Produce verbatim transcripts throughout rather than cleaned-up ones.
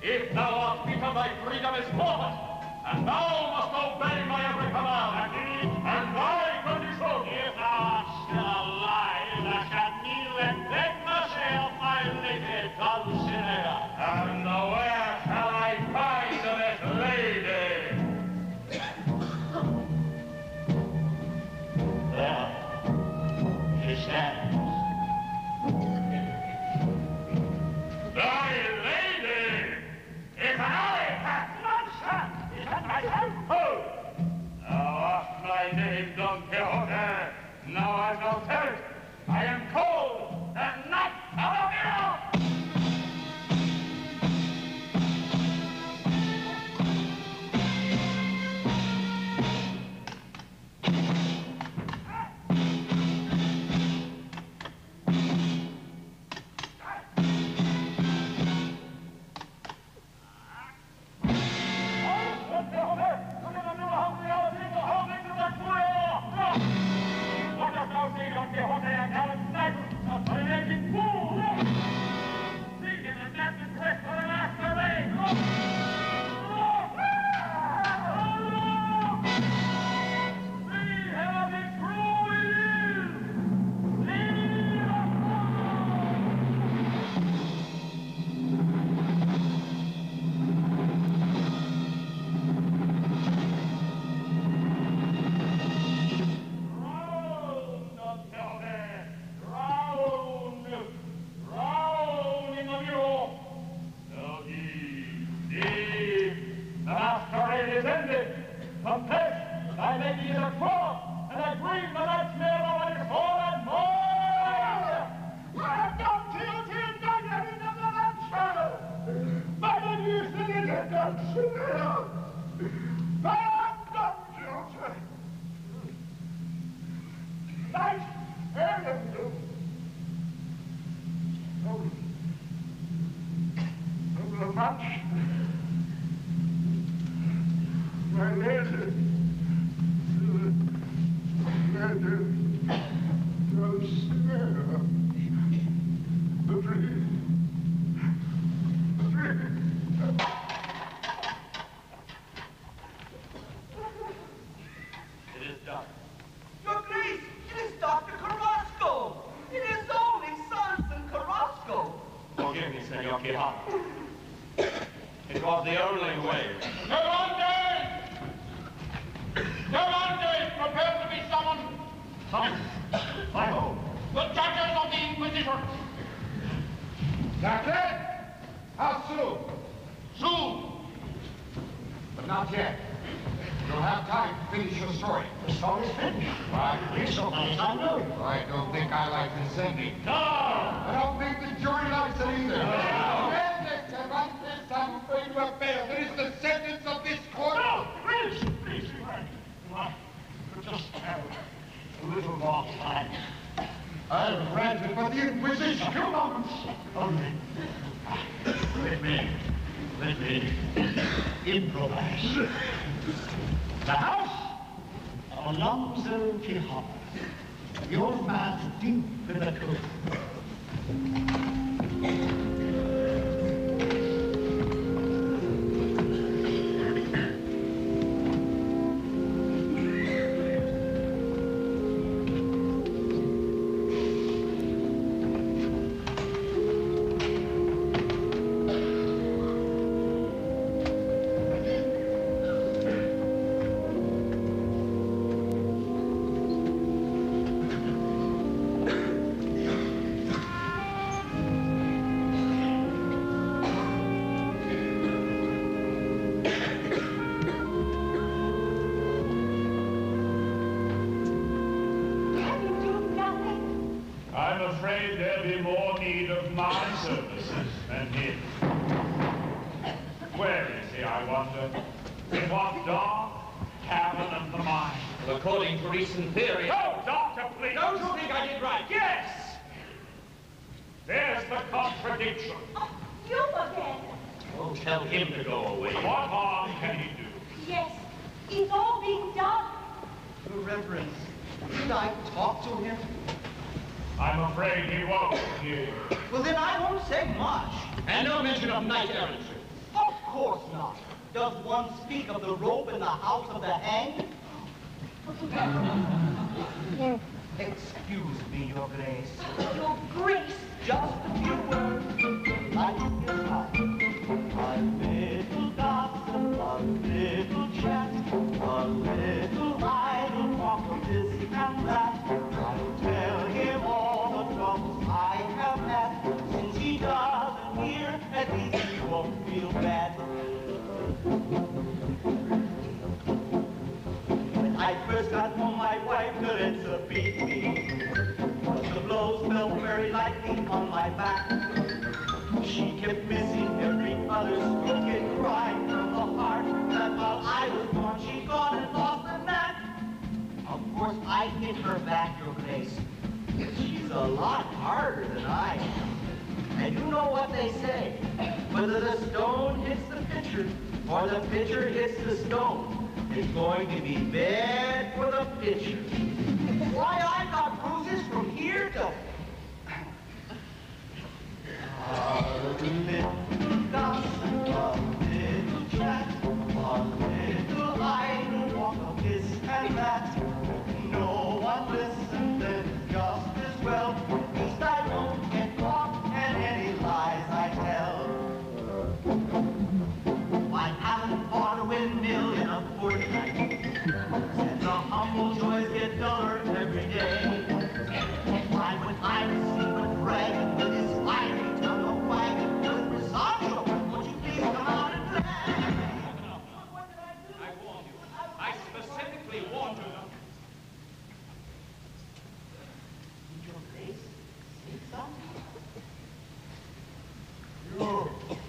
If thou art beaten, thy freedom is forfeit, and thou must obey my every command. And thy condition, if thou art still alive, I shall kneel and beg myself, my lady Dulcinea. And where shall I find this lady? There she stands. Thy lady is I! Nonsense! Is that myself? Oh! Thou art my name, Don Quixote. Now I shall tell it. I am cold and not Palomino! Your Grace, it is Doctor Carrasco. It is only Sergeant Carrasco. Forgive me, Senor Quixote. It was the only way. Cervantes! Cervantes, prepare to be summoned. Summoned? By whom? The judges of the Inquisition. Doctor? How soon? Soon. But not yet. You'll have time to finish your story. The story's finished. Why? Please, so much I know. I don't think I like consenting. No! I don't think the jury likes it either. No! Cervantes, Cervantes, I'm afraid you have failed. It is the sentence of this court. No! Please, please, I just have a little more time. I'll grant it, but the Inquisition. Two moments only. Let me, let me improvise. The house of Alonso Quixote, the old man deep in the coat. Recent theory. No, Doctor, please. Don't you think I did right? Yes! There's the contradiction. Oh, you again. Oh, tell him to go away. What harm can he do? Yes, it's all being done. Your Reverence, should I talk to him? I'm afraid he won't hear. Well, then I won't say much. And no mention of knight errantry. Oh, course not. Does one speak of the rope in the house of the hanged? Excuse me, Your Grace. Your Grace. Just a few words, like this time. A little gossip, a little chat, a little idle talk of this and that. I'll tell him all the troubles I have had. Since he doesn't hear, at least he won't feel bad. When I first got home, my wife Teresa beat me. The blows fell very lightly on my back. She kept missing every other stroke and crying from the heart that while I was gone, she gone and lost the knack. Of course, I hit her back, Your Grace. She's a lot harder than I am. And you know what they say. Whether the stone hits the pitcher or the pitcher hits the stone, it's going to be bad for the pitcher. Why, I got bruises from here to... A little gossip, a little chat, a little idle walk of this and that. No one listens, then just as well. At least I won't get caught, and any lies I tell. I haven't bought a windmill in a fortnight, since the humble joys get duller every day. Why would I receive a dragon with his fiery tongue a wagon filled with Sancho? Would you please come out and play? What did I do? I warned you. I specifically warned you. Did Your Grace say something? You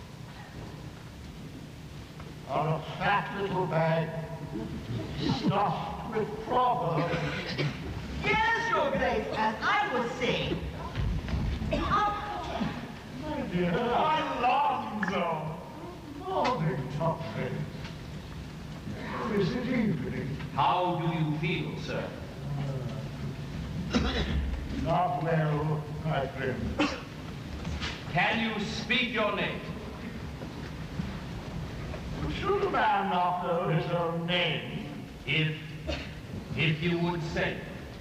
are a fat little bag stuffed with proverbs. Yes, Your Grace, as I was saying. My dear Aldonza, morning, Toffee. How is it evening? How do you feel, sir? Not well, my friend. Can you speak your name? Should a man not know his own name? If, if you would say.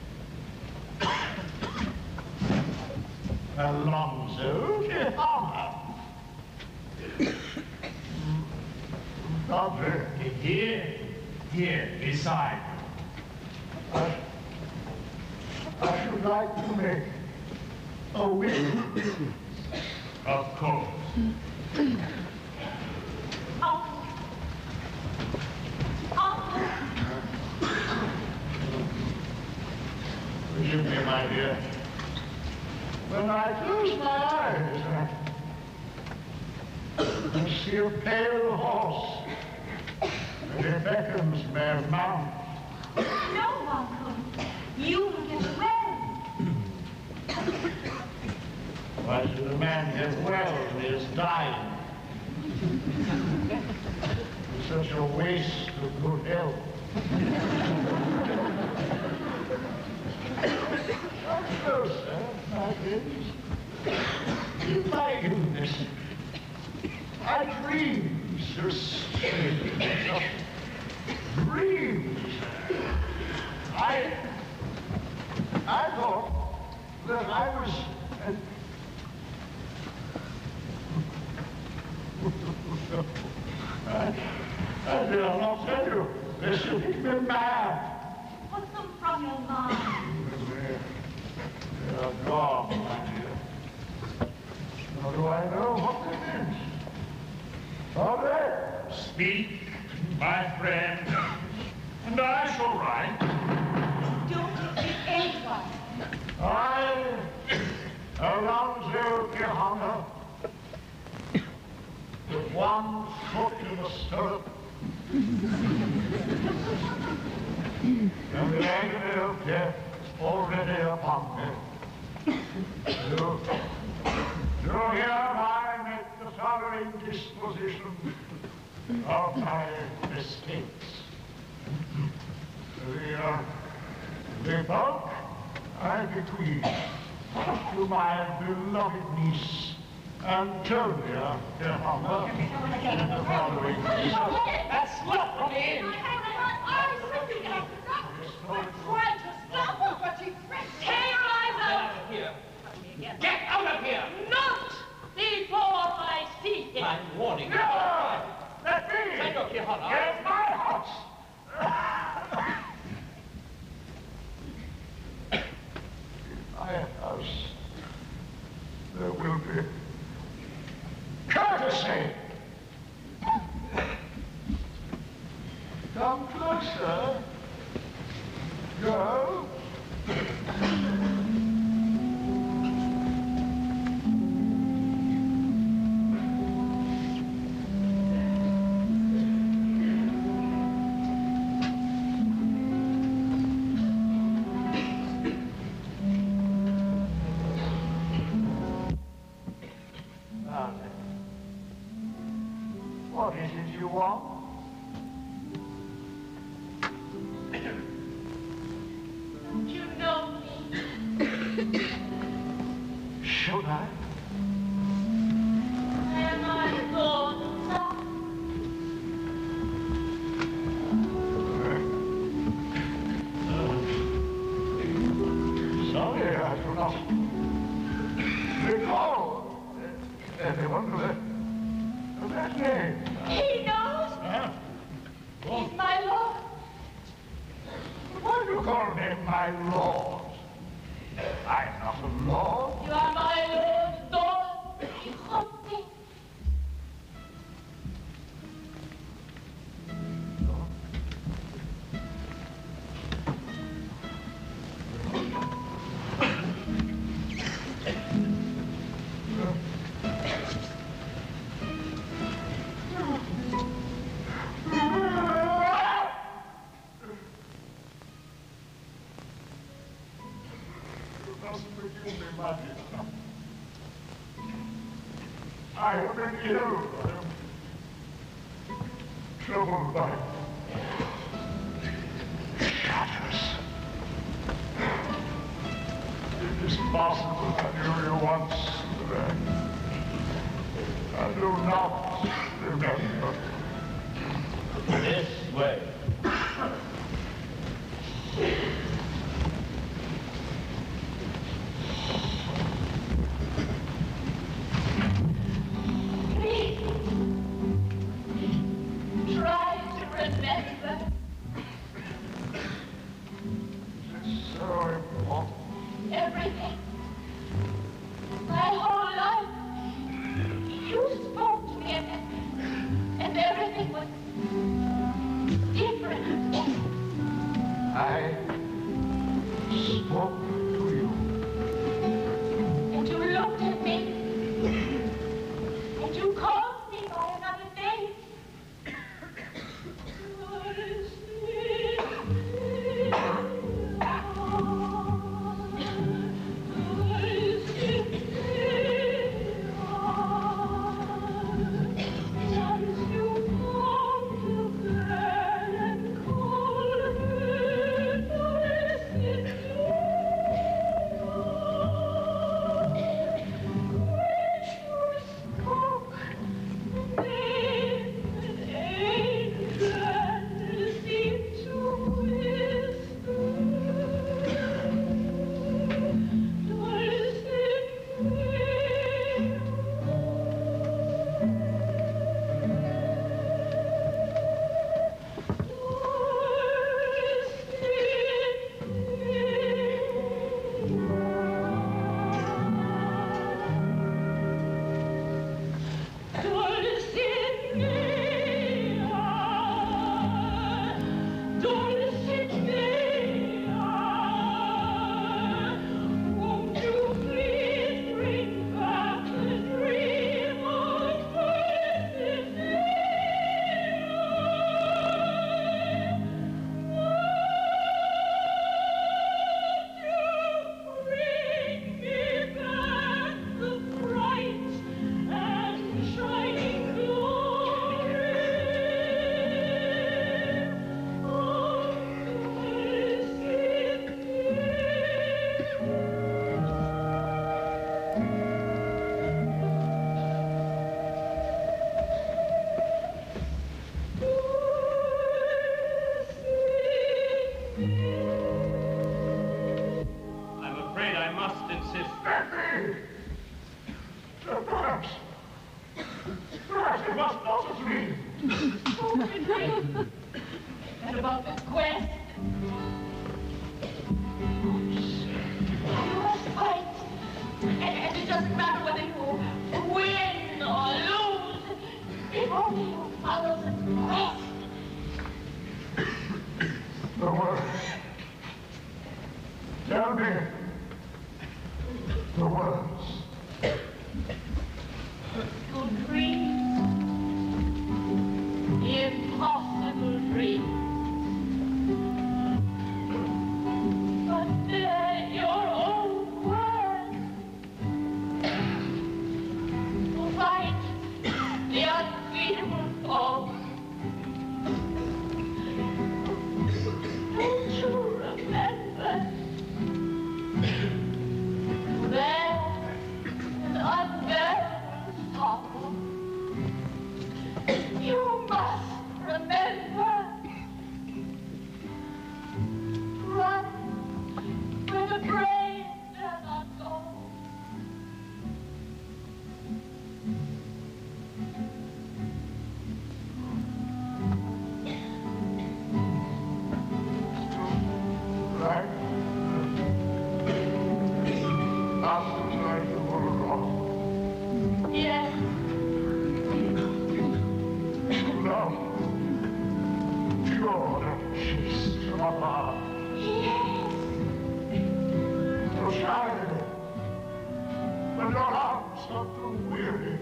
Alonso Quixote. Padre. Here, here, beside you. I, I should like to make a will. Of course. Oh. Oh. Forgive me, my dear. When I close my eyes, I, I see a pale horse, and it beckons me to mount. No, Uncle. You will get well. Why should a man get well when he is dying? It's such a waste of good health. Oh, sir, my goodness. My goodness. I dreamed so strange. Dreams. I, I thought that I was an I, I did not tell you. This has been mad. Put them from your mind. They are gone, my dear. How do I know what they meant? Padre, Speak, my friend, and I shall write. Don't be anyone. I, Alonso Quixote, with one foot in the stirrup, and the agony of death already upon me. Do, do hereby make the following disposition of my estates. The, uh, the bulk I bequeath to my beloved niece, Antonia, dear Humber, the following. That's not from the inn. I simply have not tried to stop her, but she Tear eyes out of here. Get out of here. not before I see him. I'm warning you. No! Let me! Senor Quixote. Here's my house! In my house, there will be courtesy. Come closer. Go. What is it you want? Don't you know me? Should I? Am I Aldonza? Sorry, I do not recall anyone with that, with that name. He knows. Huh? He's my lord. Why do you call me my lord? I'm not a lord. You are my lord, Don Quixote. I have been ill. I am troubled by shadows. It is possible I knew you once, but I, I do not remember. This way. Try to remember. It's so important. Everything. My whole life. You spoke to me and, and everything was different. I spoke to you. And you looked at me. And you called me by another name. it was not a dream. Oh, a dream. And about the quest. You must fight. And, and it doesn't matter whether you win or lose. If only you follow the quest. The words. Tell me. The words. To dream. Impossible dream. But they're your own words. To fight the unbeatable foe. Don't you remember? There, an unbearable sorrow. You must remember. Run where the brave dare not go. Right? After I were wrong. Yes. Now, pure and chaste from above. Yes. To shine when your arms are too weary.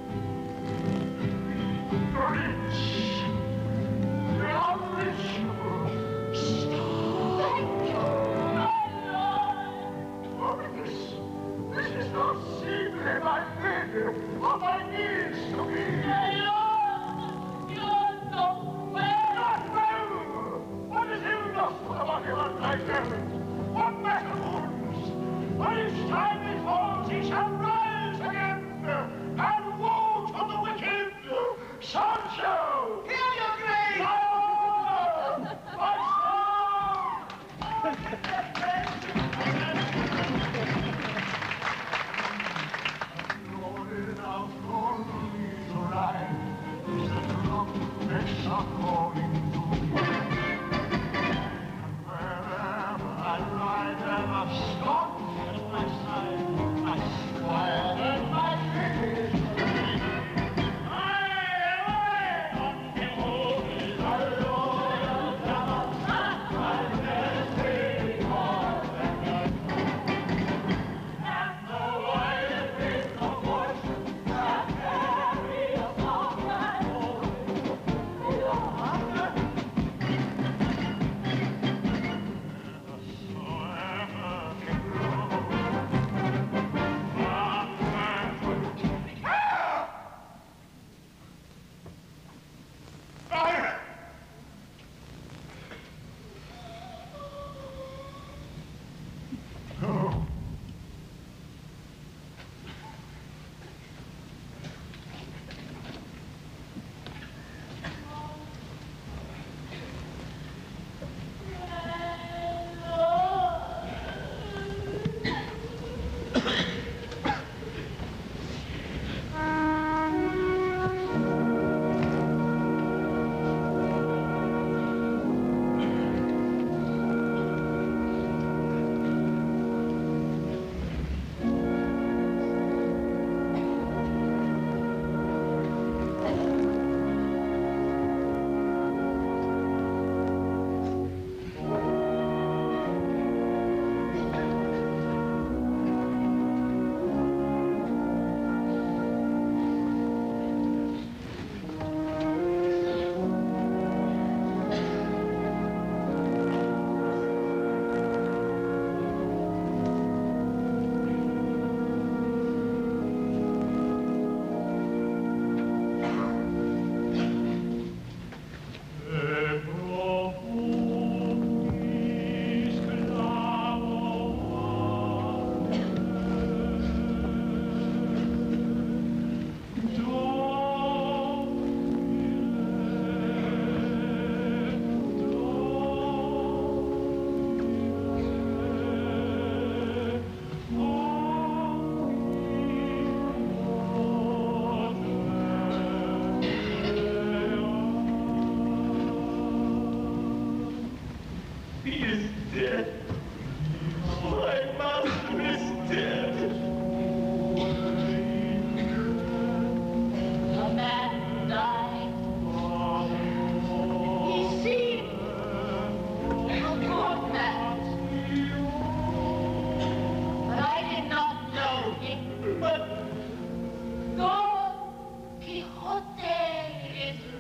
To reach the unreachable star. Thank you, my Lord. Oh, this, this is no secret, my lady, of my needs to be. My Lord, you're so well. Not well! What is illness for a body like my parent? What matter wounds? But each time he falls, he shall rise again, and woe to the wicked! Sancho! Hear your grace! My honor! My soul! Lord, now call me to ride. The trumpets are calling to me. And wherever I ride, ever stop at my side. I squire and my finish.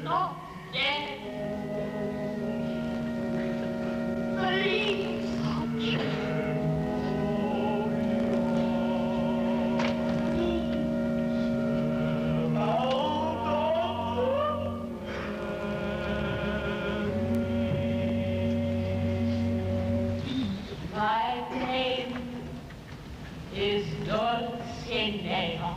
not dead. Please, my name is Dulcinea.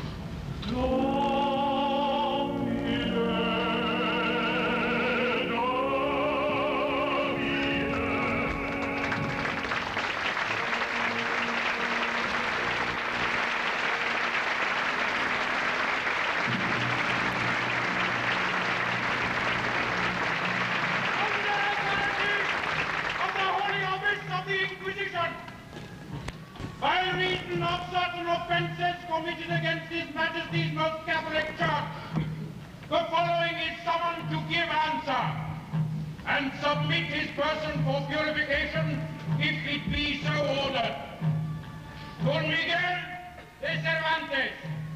By reason of certain offences committed against His Majesty's most Catholic Church, the following is summoned to give answer, and submit his person for purification, if it be so ordered. Don Miguel de Cervantes.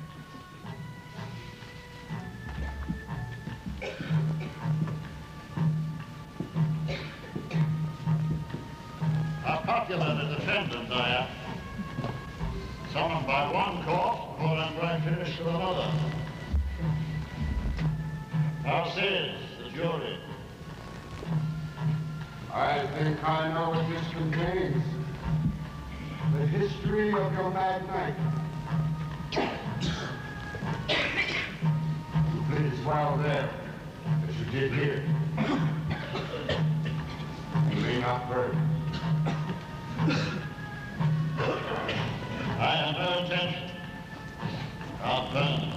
How popular the defendant I am. Summoned by one court before I'm going to finish with another. How says the jury? I think I know what this contains. The history of your mad night. You played as well there as you did here. You may not burn. I have no intention of burning.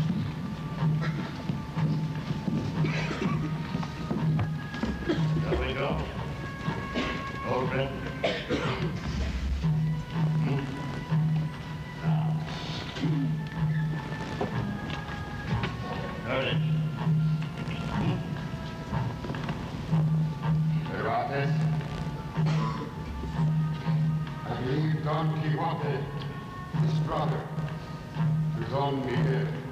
Shall we go? Open. Now. Courage. Cervantes, I believe Don Quixote, his brother, is on me here.